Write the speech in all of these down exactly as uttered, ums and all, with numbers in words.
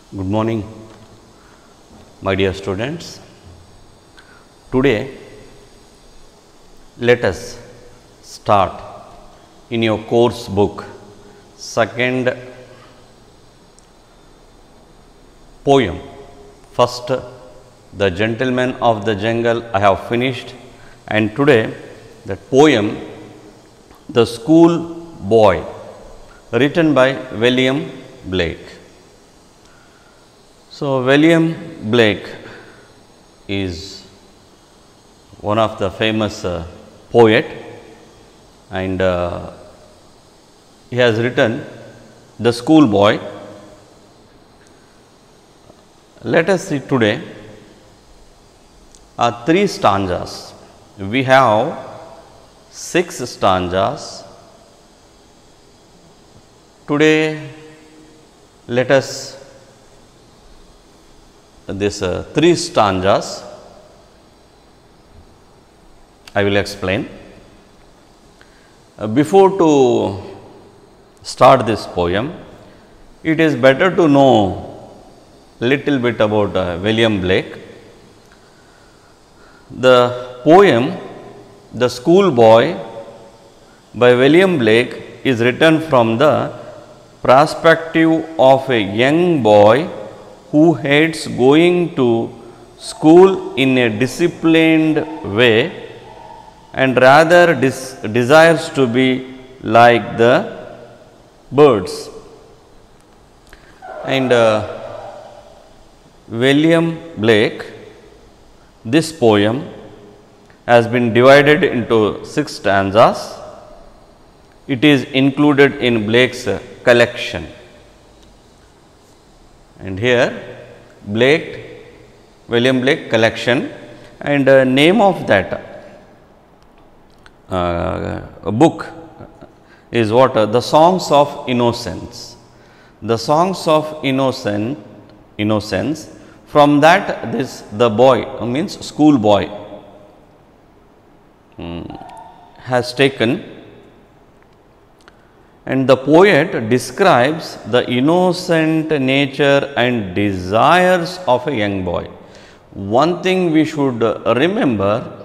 Good morning, my dear students. Today, let us start in your course book, second poem. First, The Gentleman of the Jungle, I have finished, and today, that poem, The School Boy, written by William Blake. So, William Blake is one of the famous uh, poet, and uh, he has written The School Boy. Let us see today uh, three stanzas. We have six stanzas. Today, let us this uh, three stanzas I will explain. Uh, before to start this poem, it is better to know little bit about uh, William Blake. The poem The School Boy by William Blake is written from the perspective of a young boy who hates going to school in a disciplined way and rather desires to be like the birds. And uh, William Blake, this poem has been divided into six stanzas. It is included in Blake's uh, collection. And here Blake, William Blake collection, and uh, name of that uh, book is what? Uh, the Songs of Innocence. The Songs of Innocent, Innocence. From that, this the boy uh, means school boy um, has taken. And the poet describes the innocent nature and desires of a young boy. One thing we should remember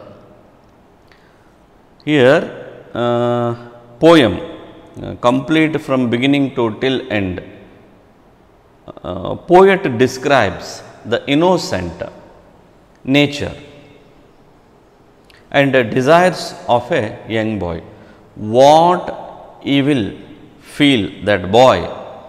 here, uh, poem uh, complete from beginning to till end. Uh, poet describes the innocent nature and the desires of a young boy. What he will feel, that boy,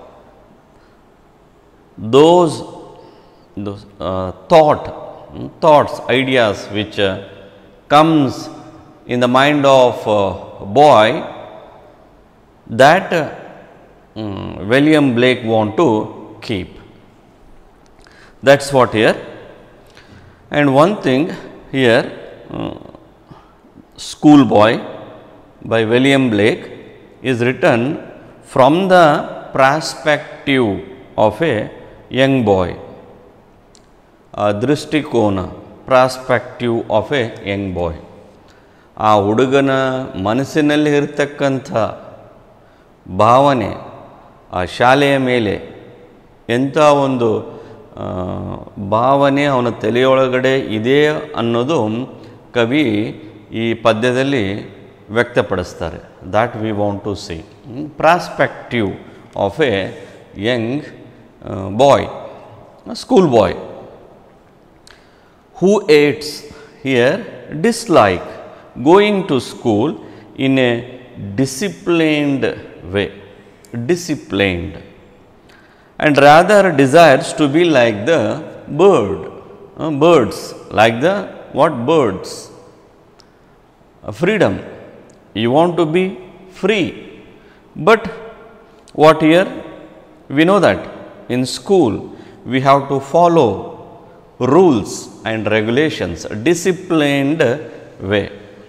those, those uh, thought, thoughts, ideas which uh, comes in the mind of uh, boy, that uh, um, William Blake want to keep. That's what here. And one thing here, uh, School Boy by William Blake is written from the perspective of a young boy, a ದೃಷ್ಟಿಕೋನ, perspective of a young boy. ಆ ಹುಡುಗನ ಮನಸ್ಸಿನಲ್ಲಿ ಇರತಕ್ಕಂಥ ಭಾವನೆ ಆ ಶಾಲೆಯ ಮೇಲೆ ಎಂಥ ಒಂದು ಭಾವನೆ ಅವನ ತಲೆಯೊಳಗಡೆ ಇದೆ ಅನ್ನೋದು ಕವಿ ಈ ಪದ್ಯದಲ್ಲಿ ವ್ಯಕ್ತಪಡಿಸ್ತಾರೆ. That we want to see. Perspective of a young uh, boy, a school boy, who hates here dislike going to school in a disciplined way, disciplined, and rather desires to be like the bird, uh, birds, like the what birds? Uh, freedom. You want to be free, but what here? We know that in school we have to follow rules and regulations, disciplined way.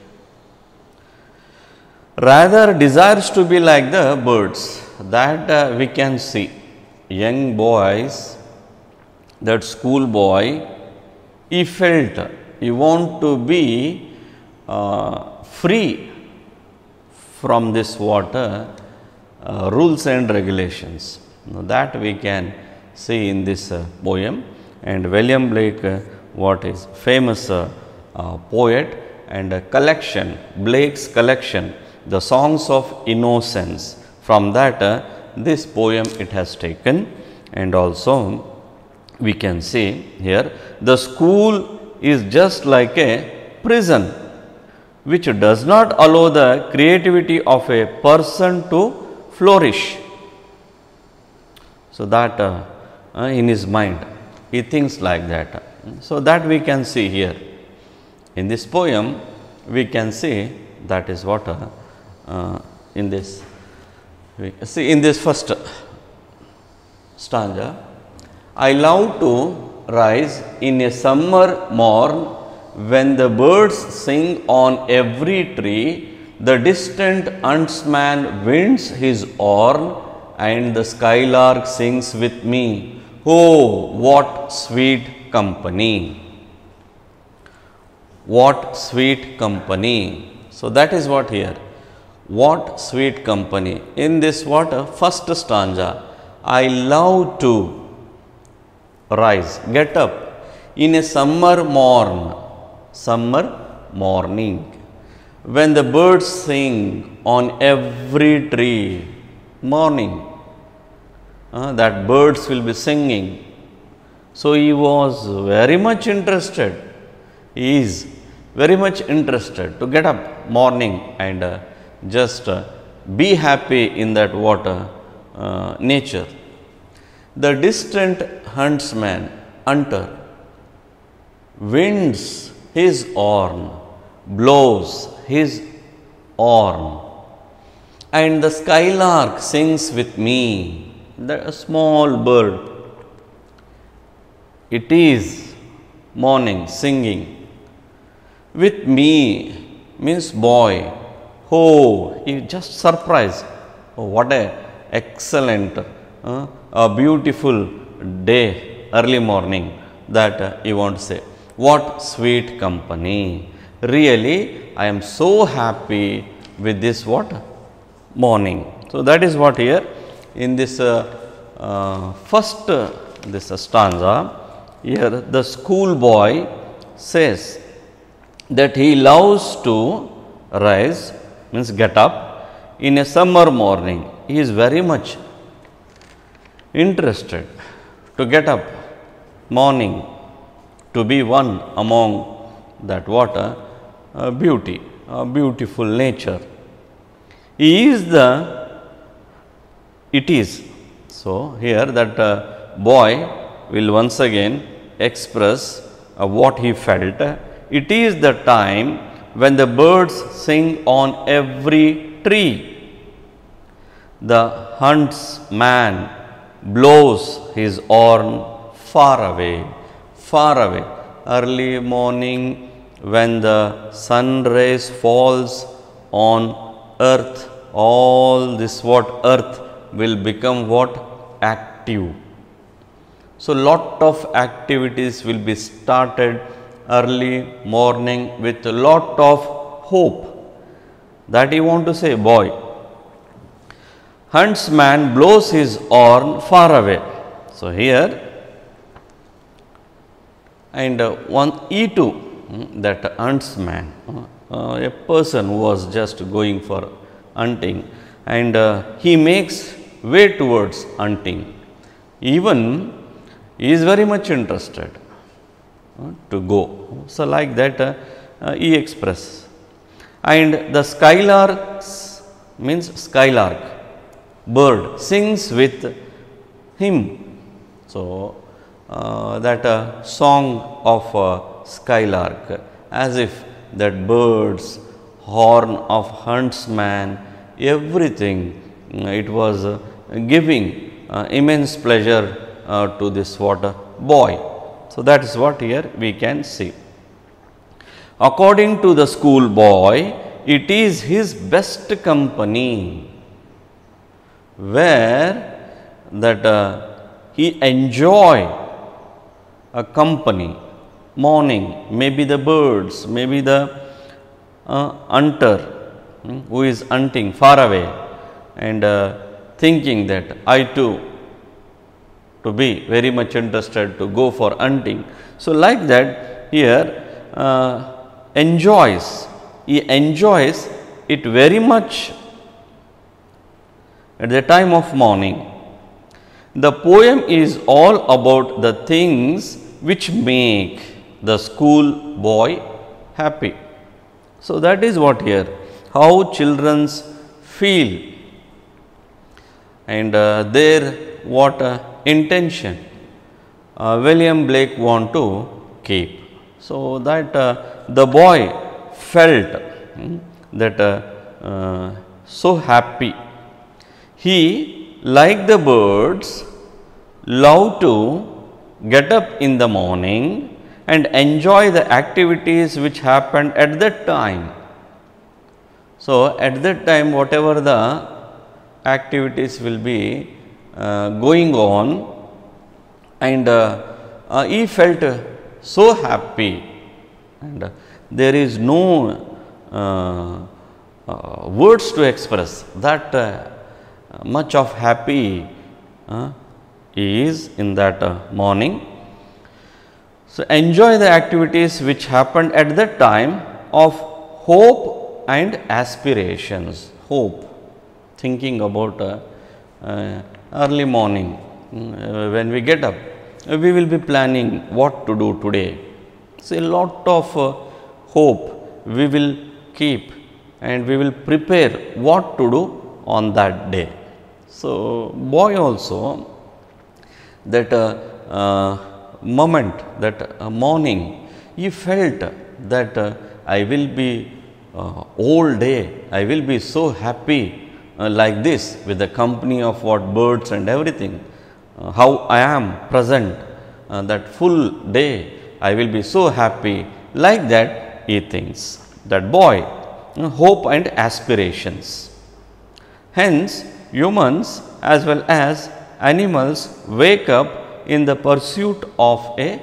Rather desires to be like the birds, that uh, we can see. Young boys, that school boy, he felt he want to be uh, free from this water uh, rules and regulations. Now, that we can see in this uh, poem. And William Blake, uh, what is famous uh, uh, poet, and a collection, Blake's collection, the Songs of Innocence. From that uh, this poem it has taken. And also we can see here, the school is just like a prison which does not allow the creativity of a person to flourish. So that uh, uh, in his mind he thinks like that. So that we can see here in this poem. We can see that is what uh, uh, in this we see in this first stanza. I love to rise in a summer morn when the birds sing on every tree, the distant huntsman winds his horn, and the skylark sings with me. Oh, what sweet company! What sweet company! So that is what here. What sweet company! In this what first stanza, I love to rise, get up in a summer morn, summer morning, when the birds sing on every tree. Morning, uh, that birds will be singing. So he was very much interested. He is very much interested to get up morning and uh, just uh, be happy in that water uh, nature. The distant huntsman, hunter, winds his horn, blows his horn, and the skylark sings with me. The small bird, it is morning singing with me, means boy. Oh, he just surprised. Oh, what a excellent, uh, a beautiful day, early morning, that uh, you want to say. What sweet company! Really, I am so happy with this what morning. So that is what here in this uh, uh, first uh, this uh, stanza. Here the schoolboy says that he loves to rise, means get up in a summer morning. He is very much interested to get up morning, to be one among that water uh, beauty, uh, beautiful nature. He is the, it is. So here that uh, boy will once again express uh, what he felt. It is the time when the birds sing on every tree. The huntsman blows his horn far away, far away. Early morning when the sun rays falls on earth, all this what earth will become what active. So lot of activities will be started early morning with a lot of hope. That you want to say, boy. Huntsman blows his horn far away. So here, and uh, one E two, hmm, that huntsman, uh, a person who was just going for hunting, and uh, he makes way towards hunting. Even he is very much interested uh, to go. So like that uh, uh, he express. And the skylarks, means skylark, bird, sings with him. So uh, that uh, song of uh, skylark, as if that birds, horn of huntsman, everything, it was uh, giving uh, immense pleasure uh, to this water boy. So that is what here we can see. According to the school boy, it is his best company, where that uh, he enjoy a company, morning, maybe the birds, maybe the uh, hunter hmm, who is hunting far away, and uh, thinking that I too to be very much interested to go for hunting. So, like that here uh, enjoys, he enjoys it very much at the time of morning. The poem is all about the things which make the school boy happy. So, that is what here, how children feel and uh, their what uh, intention uh, William Blake want to keep. So, that uh, the boy felt hmm, that uh, uh, so happy. He, like the birds, loved to get up in the morning and enjoy the activities which happened at that time. So, at that time whatever the activities will be uh, going on, and uh, uh, he felt uh, so happy, and uh, there is no uh, uh, words to express that uh, much of happy uh, is in that uh, morning. So, enjoy the activities which happened at that time of hope and aspirations. Hope, thinking about uh, uh, early morning uh, when we get up, uh, we will be planning what to do today. So, a lot of uh, hope we will keep and we will prepare what to do on that day. So, boy also that uh, uh, moment, that uh, morning, he felt that uh, I will be uh, all day, I will be so happy uh, like this with the company of what birds and everything, uh, how I am present uh, that full day, I will be so happy, like that he thinks. That boy, uh, hope and aspirations. Hence, humans as well as animals wake up in the pursuit of a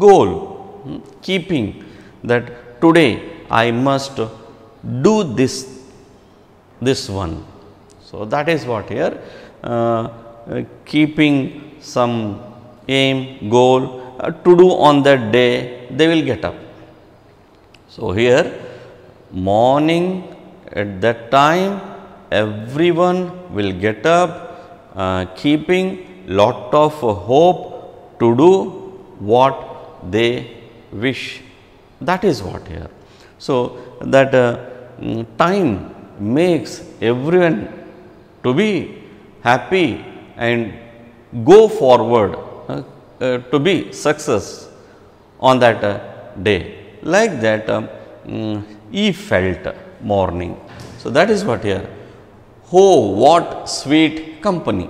goal, keeping that today I must do this, this one. So, that is what here uh, uh, keeping some aim, goal uh, to do on that day, they will get up. So, here morning at that time everyone will get up uh, keeping lot of hope to do what they wish. That is what here. So, that uh, time makes everyone to be happy and go forward uh, uh, to be success on that uh, day. Like that uh, um, he felt morning. So, that is what here. Oh, what sweet company.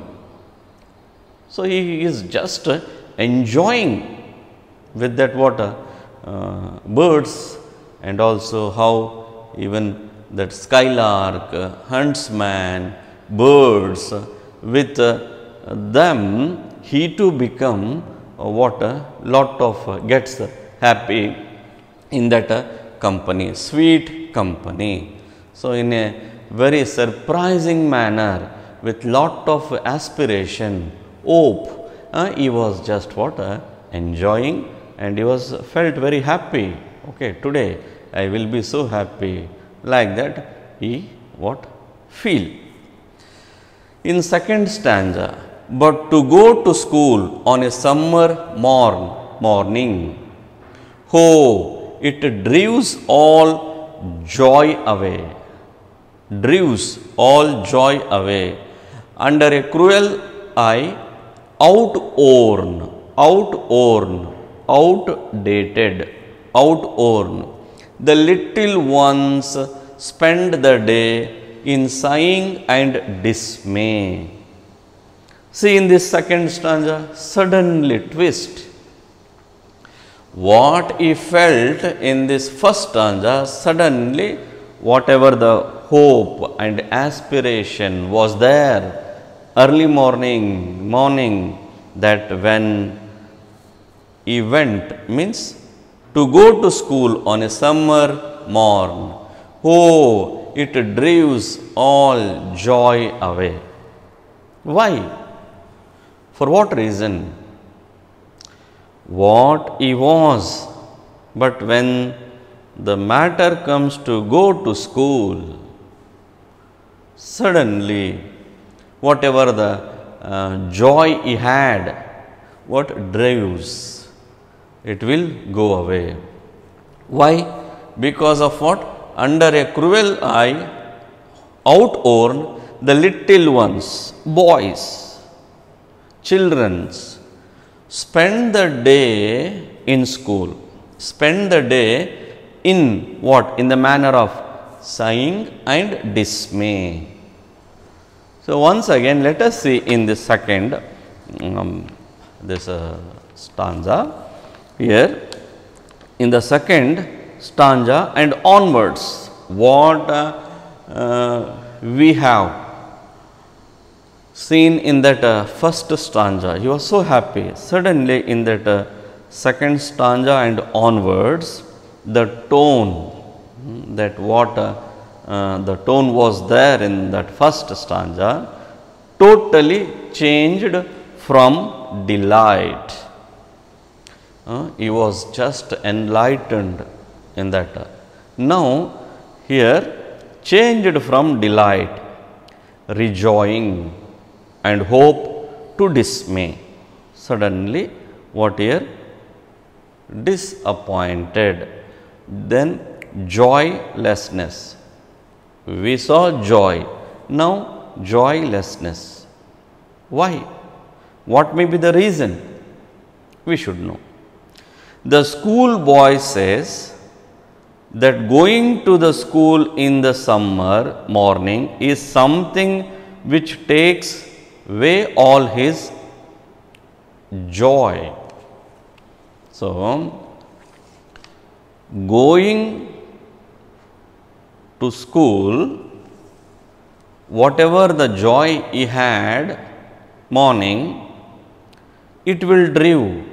So, he is just uh, enjoying with that water uh, birds, and also how even that skylark, uh, huntsman, birds, uh, with uh, them he too become uh, what a lot of uh, gets uh, happy in that uh, company, sweet company. So, in a very surprising manner with lot of aspiration, hope, uh, he was just what uh, enjoying, and he was felt very happy. Okay, today I will be so happy, like that he what feel. In second stanza, but to go to school on a summer morn morning, oh, it drives all joy away, drives all joy away, under a cruel eye, outworn, outworn, outdated, outworn. The little ones spend the day in sighing and dismay. See, in this second stanza, suddenly twist. What he felt in this first stanza, suddenly whatever the hope and aspiration was there early morning, morning, that when he went, means to go to school on a summer morn, oh, it drives all joy away. Why? For what reason? what he was. But when the matter comes to go to school, suddenly whatever the uh, joy he had, what drives, it will go away. Why? Because of what? Under a cruel eye, outworn, the little ones, boys, childrens, spend the day in school, spend the day in what? In the manner of sighing and dismay. So, once again let us see in the second um, this uh, stanza here, in the second stanza and onwards, what uh, uh, we have seen in that uh, first stanza. You are so happy. Suddenly in that uh, second stanza and onwards, the tone, that what uh, uh, the tone was there in that first stanza, totally changed from delight. Uh, he was just enlightened in that. Now, here changed from delight, rejoicing and hope to dismay. Suddenly, what here? Disappointed. Then joylessness. We saw joy, now joylessness. Why? What may be the reason? We should know. The school boy says that going to the school in the summer morning is something which takes away all his joy. So, going to school, whatever the joy he had morning, it will drive.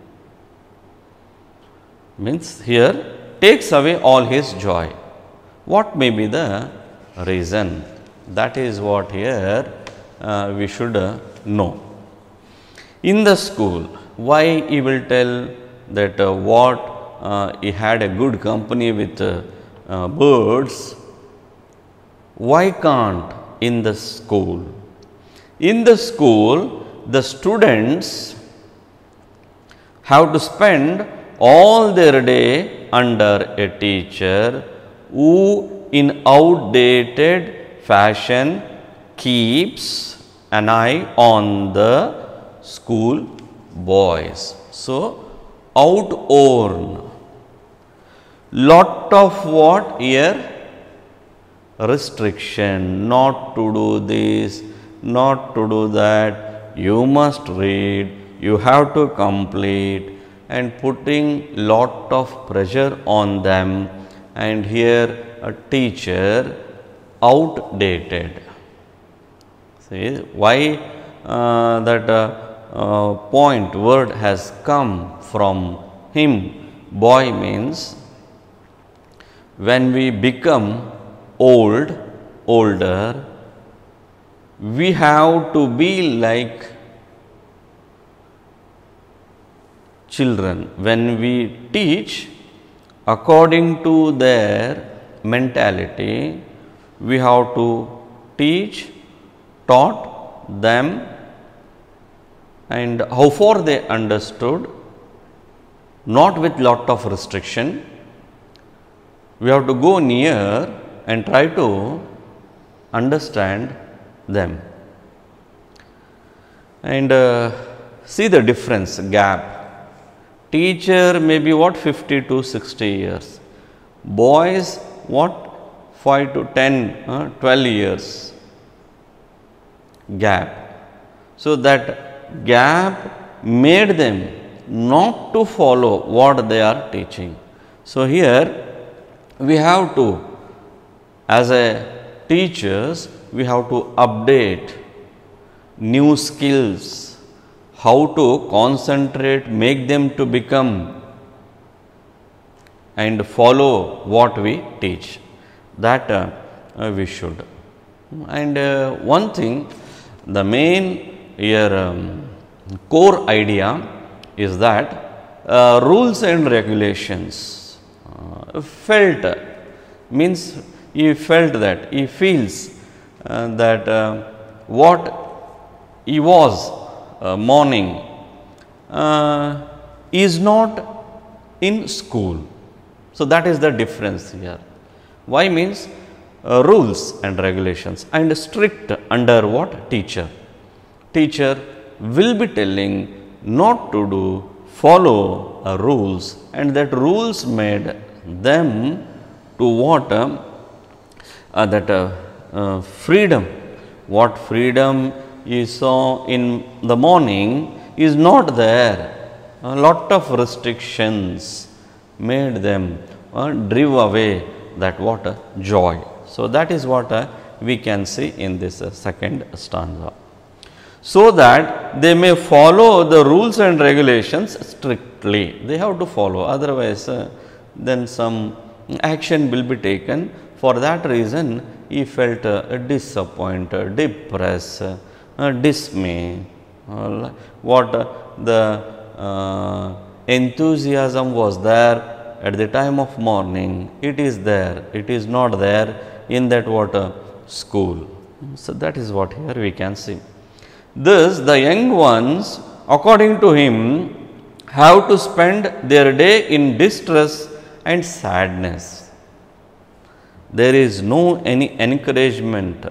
Means here takes away all his joy. What may be the reason? That is what here uh, we should uh, know. In the school, why he will tell that uh, what uh, he had a good company with uh, uh, birds. Why can't in the school? In the school, the students have to spend all their day under a teacher who in outdated fashion keeps an eye on the school boys. So, outworn, lot of what here? Restriction, not to do this, not to do that, you must read, you have to complete, and putting lot of pressure on them, and here a teacher outdated. See why uh, that uh, uh, point word has come from him. Boy means when we become old, older, we have to be like children. When we teach according to their mentality, we have to teach, taught them, and how far they understood, not with lot of restriction. We have to go near and try to understand them. And uh, see the difference, gap. Teacher may be what, fifty to sixty years. Boys what, five to ten, uh, twelve years gap. So, that gap made them not to follow what they are teaching. So, here we have to, as a teachers, we have to update new skills, how to concentrate, make them to become and follow what we teach. That uh, uh, we should. And uh, one thing, the main here um, core idea is that uh, rules and regulations. Uh, felt means he felt that, he feels uh, that uh, what he was uh, mourning uh, is not in school. So, that is the difference here. Why means uh, rules and regulations and strict under what? Teacher. Teacher will be telling not to do, follow uh, rules, and that rules made them to what? Uh, uh, that uh, uh, freedom. What freedom you saw in the morning is not there. A lot of restrictions made them uh, drive away that what? Uh, joy. So, that is what uh, we can see in this uh, second stanza. So that they may follow the rules and regulations strictly. They have to follow, otherwise uh, then some action will be taken. For that reason, he felt uh, disappointed, depressed, uh, dismay. Uh, what uh, the uh, enthusiasm was there at the time of morning, it is there, it is not there in that what uh, school. So, that is what here we can see. Thus, the young ones, according to him, have to spend their day in distress and sadness. There is no any encouragement.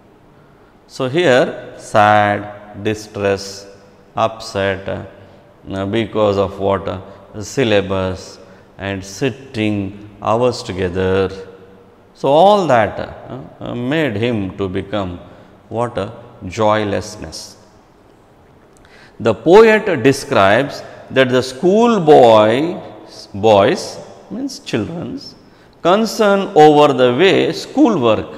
So, here sad, distress, upset uh, because of what? Uh, syllabus and sitting hours together. So, all that uh, made him to become what? Uh, joylessness. The poet describes that the school boys, boys means children's concern over the way school work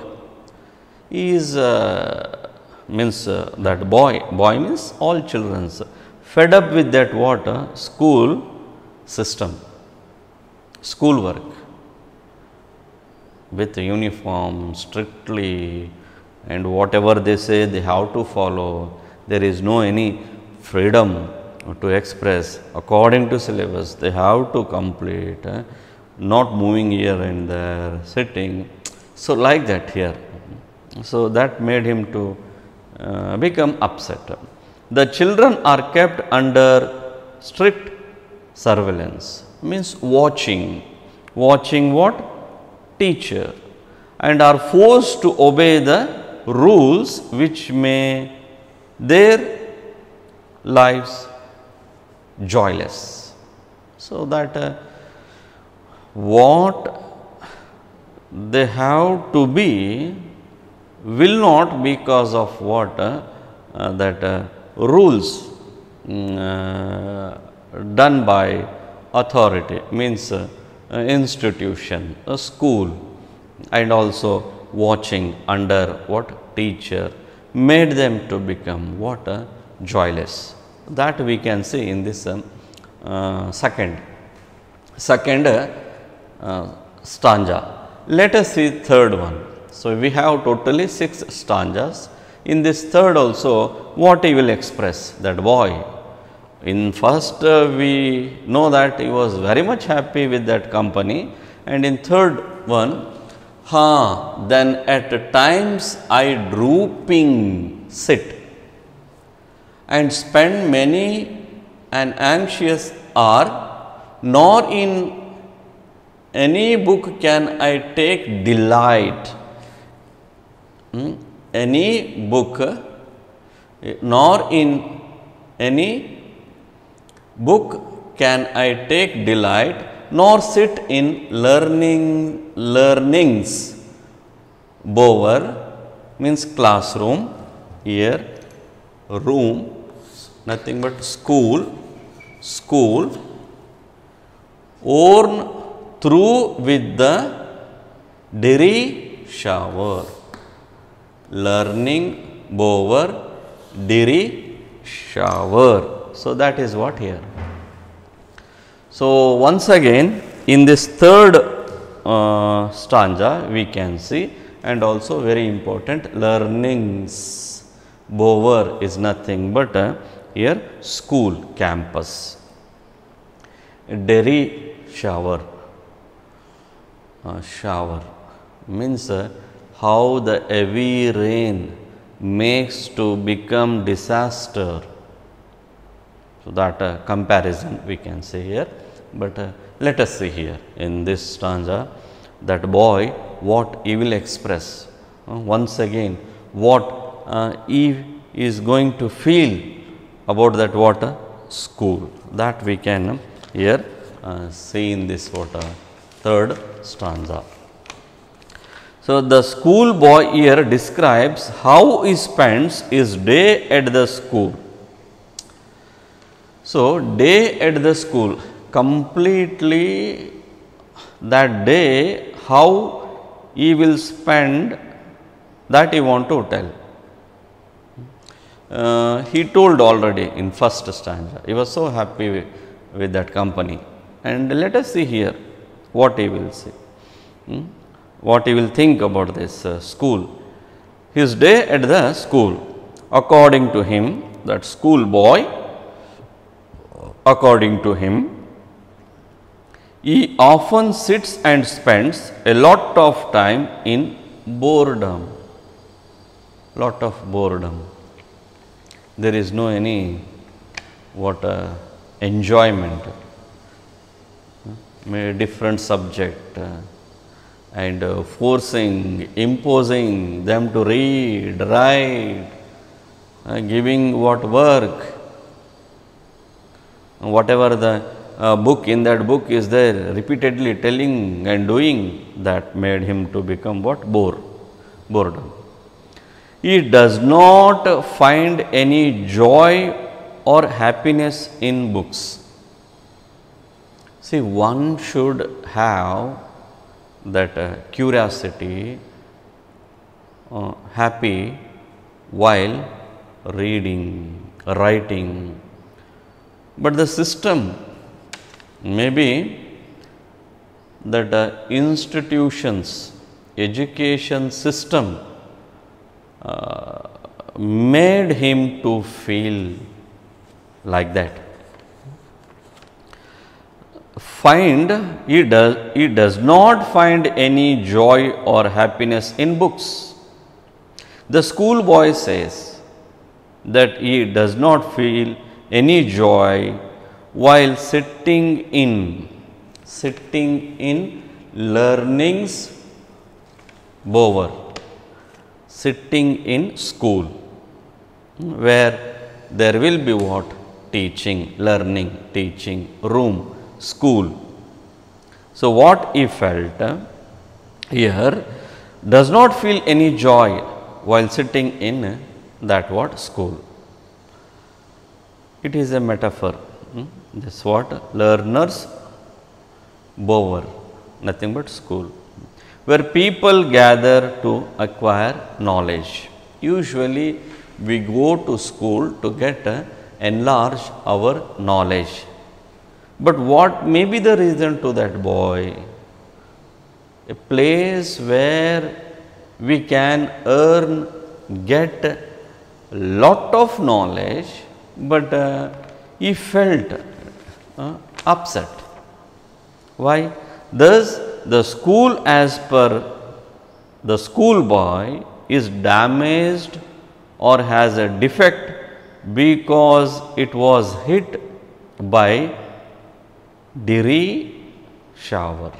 is uh, means uh, that boy, boy means all children's fed up with that what? Uh, school system, school work with uniform strictly, and whatever they say they have to follow. There is no any freedom to express according to syllabus. They have to complete, uh, not moving here and there, sitting. So, like that here. So, that made him to uh, become upset. The children are kept under strict surveillance, means watching. Watching what? Teacher, and are forced to obey the rules which may their lives joyless. So, that uh, what they have to be will not because of what? Uh, uh, that uh, rules uh, done by authority, means uh, institution, a school, and also watching under what? Teacher, made them to become what? Uh, joyless. That we can see in this um, uh, second, second uh, uh, stanza. Let us see third one. So, we have totally six stanzas. In this third also, what he will express? That boy. In first uh, we know that he was very much happy with that company, and in third one, ha, then at times I drooping sit and spend many an anxious hour, nor in any book can I take delight. Hmm? Any book, nor in any book can I take delight, nor sit in learning learnings. Bower means classroom, here room, nothing but school, school, worn through with the dewy shower. Learning, bower, dewy shower. So, that is what here. So, once again in this third uh, stanza we can see, and also very important, learnings. Bower is nothing but uh, here school, campus. Derry shower. Uh, shower means uh, how the heavy rain makes to become disaster. So, that uh, comparison we can say here, but uh, let us see here in this stanza that boy what he will express. Uh, once again what uh, he is going to feel about that what uh, school, that we can uh, here uh, see in this what uh, third stanza. So, the school boy here describes how he spends his day at the school. So, day at the school, completely that day how he will spend, that he want to tell. Uh, he told already in first stanza, he was so happy with, with that company, and let us see here what he will say, hmm? what he will think about this uh, school. His day at the school, according to him, that school boy, according to him, he often sits and spends a lot of time in boredom, lot of boredom. There is no any what uh, enjoyment, uh, different subject uh, and uh, forcing, imposing them to read, write, uh, giving what work, whatever the uh, book, in that book is there, repeatedly telling and doing, that made him to become what? Bore, boredom. He does not find any joy or happiness in books. See, one should have that uh, curiosity, uh, happy while reading, writing. But the system may be that uh, institutions, education system uh, made him to feel like that. Find, he does, he does not find any joy or happiness in books. The schoolboy says that he does not feel any joy while sitting in, sitting in learning's bower, sitting in school, where there will be what? Teaching, learning, teaching, room, school. So, what he felt uh, here, does not feel any joy while sitting in uh, that what? School. It is a metaphor, hmm? This what? Learner's bower, nothing but school, where people gather to acquire knowledge. Usually we go to school to get uh, enlarge our knowledge. But what may be the reason to that boy? A place where we can earn, get lot of knowledge, but uh, he felt uh, upset. Why? Thus, the school as per the schoolboy is damaged or has a defect because it was hit by Derry shower.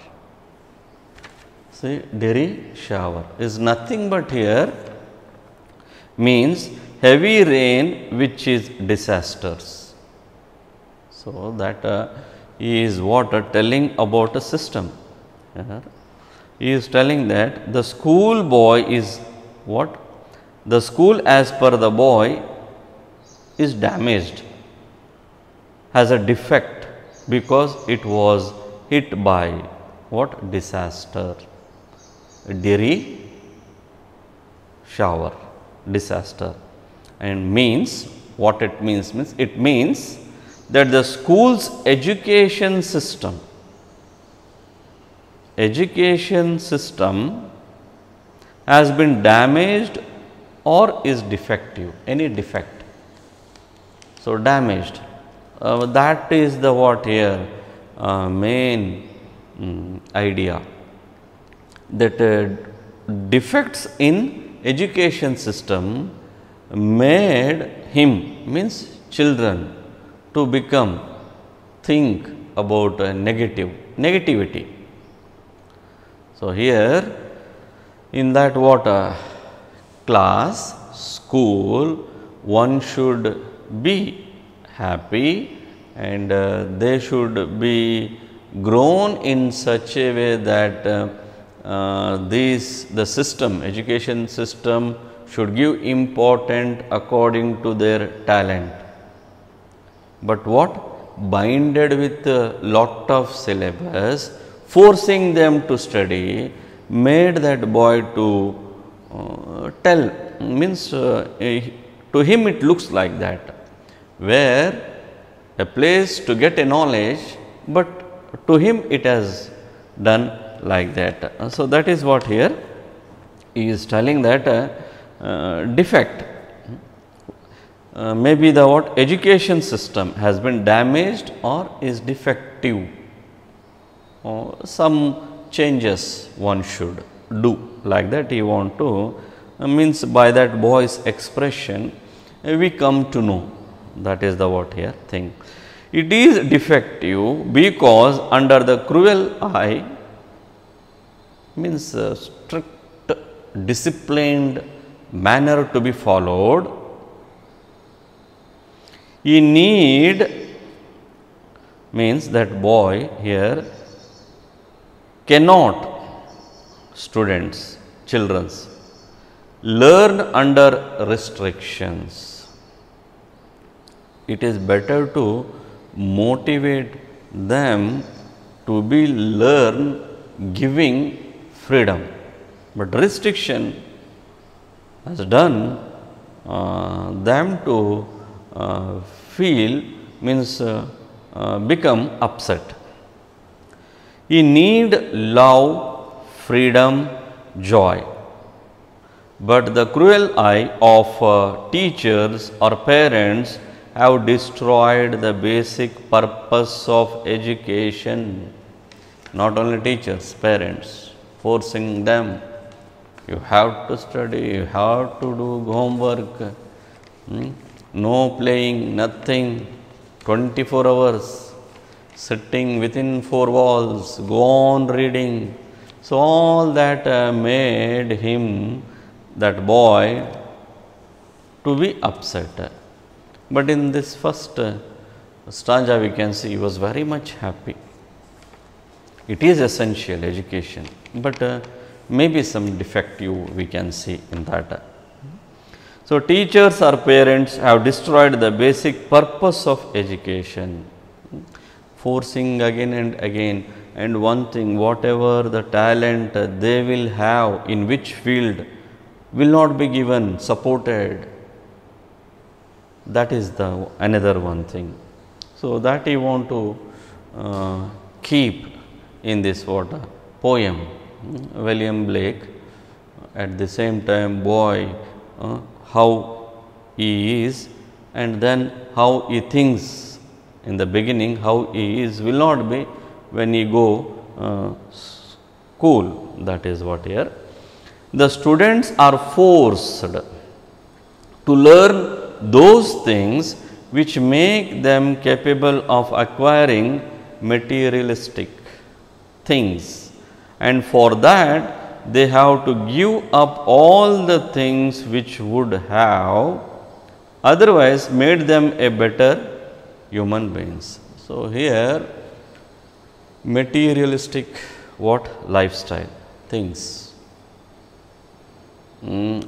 See, Derry shower is nothing but here means heavy rain which is disasters. So, that uh, he is what uh, telling about a system. Uh, he is telling that the school boy is what? The school as per the boy is damaged, has a defect because it was hit by what? Disaster, Derry shower, disaster. And means, what it means means, it means that the school's education system, education system has been damaged or is defective, any defect. So, damaged, uh, that is the what here uh, main um, idea that uh, defects in education system made him, means children, to become think about uh, negative negativity. So, here in that what uh, class, school, one should be happy and uh, they should be grown in such a way that uh, uh, this the system, education system should give importance according to their talent. But what? Binded with a lot of syllabus, forcing them to study, made that boy to uh, tell, means uh, to him it looks like that, where a place to get a knowledge, but to him it has done like that. So, that is what here he is telling, that uh, uh, defect. Uh, maybe the what education system has been damaged or is defective, or some changes one should do, like that he want to uh, means by that boy's expression uh, we come to know, that is the what here thing. It is defective because under the cruel eye, means uh, strict disciplined manner to be followed. Ye need, means that boy here cannot, students, children's, learn under restrictions. It is better to motivate them to be learn giving freedom, but restriction has done uh, them to uh, feel, means uh, uh, become upset. Ye need love, freedom, joy, but the cruel eye of uh, teachers or parents have destroyed the basic purpose of education. Not only teachers, parents, forcing them, you have to study, you have to do homework, hmm? No playing, nothing, twenty-four hours, sitting within four walls, go on reading. So, all that uh, made him, that boy, to be upset. But in this first uh, stanza we can see he was very much happy. It is essential education, but uh, maybe some defective we can see in that. So, teachers or parents have destroyed the basic purpose of education, forcing again and again, and one thing, whatever the talent they will have in which field will not be given, supported. That is the another one thing. So, that you want to uh, keep in this what uh, poem, William Blake. At the same time, boy, uh, how he is, and then how he thinks in the beginning, how he is will not be when he go uh, school. That is what here. The students are forced to learn those things which make them capable of acquiring materialistic things, and for that they have to give up all the things which would have otherwise made them a better human beings. So, here materialistic what lifestyle things, mm,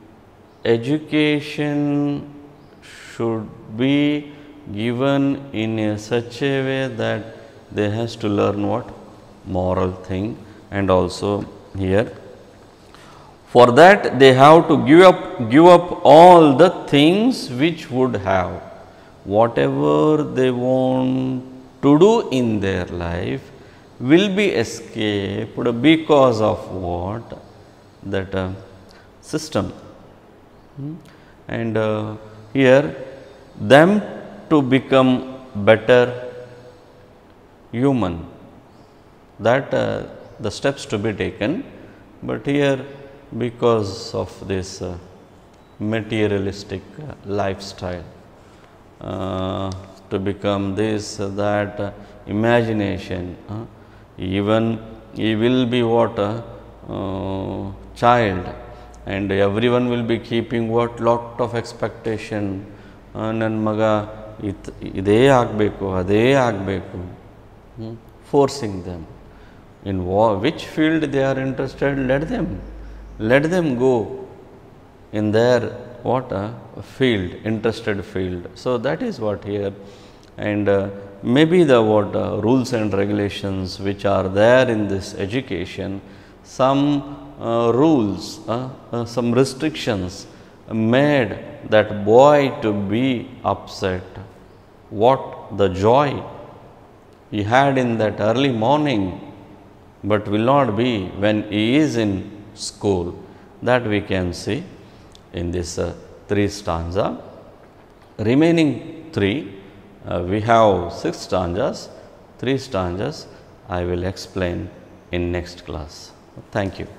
education should be given in a such a way that they has to learn what moral thing, and also here for that they have to give up give up all the things which would have, whatever they want to do in their life will be escaped because of what that uh, system, hmm? and uh, here them to become better human, that uh, the steps to be taken, but here because of this uh, materialistic uh, lifestyle, uh, to become this uh, that uh, imagination, uh, even he will be what a uh, child, and everyone will be keeping what lot of expectation, ನನ್ನ ಮಗ ಇತ್ ಇದೇ ಆಗಬೇಕು ಅದೇ ಆಗಬೇಕು, forcing them. In which field they are interested, let them let them go in their what a field, interested field. So that is what here, and uh, maybe the what uh, rules and regulations which are there in this education, some uh, rules, uh, uh, some restrictions made that boy to be upset. What the joy he had in that early morning, but will not be when he is in school, that we can see in this uh, three stanza. Remaining three, uh, we have six stanzas, three stanzas I will explain in next class. Thank you.